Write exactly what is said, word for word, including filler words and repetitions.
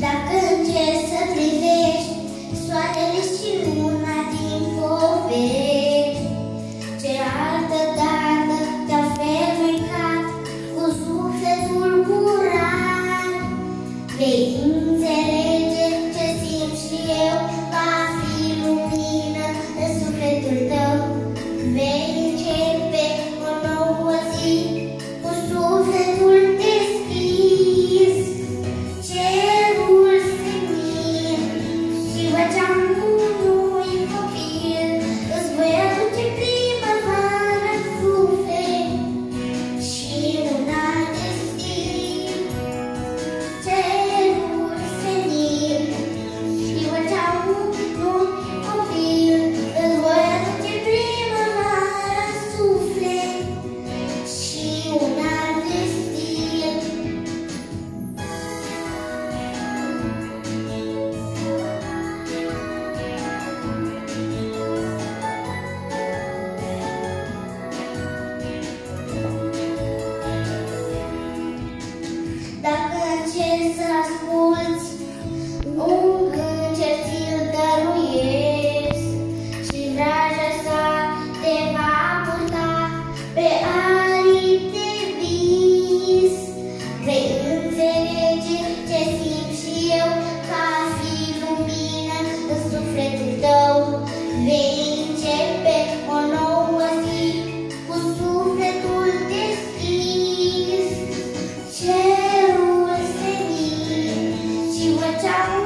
Dacă încerci să privești soarele și luna din povești, ce altă dată te-a fermecat cu sufletul curat, vei înțelege ce simt și eu, va fi lumină în sufletul tău. Vei începe o nouă zi cu sufletul deschis. Cerul senin și vocea unui copil îți voi aduce primăvară în suflet și un alt destin. Cerul senin și vocea unui copil îți voi aduce primăvară în suflet și un alt destin. Dacă încerci să asculți un înger ți-l dăruiesc și vraja sa te va purta pe aripi de vis, vei înțelege ce simt și eu, ca fi lumină în sufletul tău. Vei începe o nouă zi cu sufletul deschis. Cerul senin și vocea